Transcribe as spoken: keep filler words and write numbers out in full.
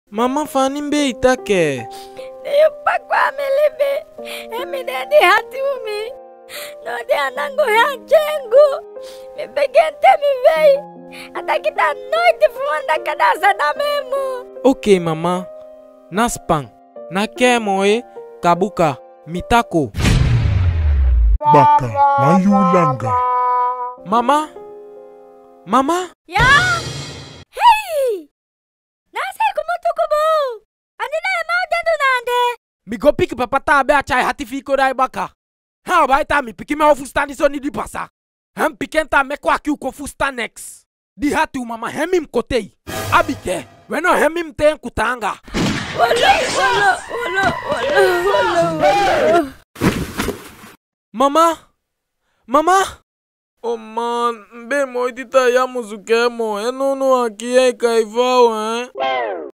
Mama fani mbe itake. Neyo pakwa melebe. Emi nedi hatumi. No de anango ya jengu. Mi begente mi vei. Atakita noite fuanda kadasa na memo. Ok mama. Naspang. Nakemo e kabuka mitako. Baka mayulanga. Mama? Mama? Ya? Hey! Nasa kumutukubo. Andina ema dendo nande. Mi go piki papa tabe a chai hati fiko dai baka. Ha ba ita mi piki me o fustani so ni di pasa. Hem pikenta me kwa ki uko fustanex. Di hati u mama hemim kotei. Abike, weno hemim ten kutanga. Wala, wala, wala, wala, wala, wala. Mama? Mama? Oh man, mbe mo itita ya muzuke mo. Eno no aki e kaifao, eh?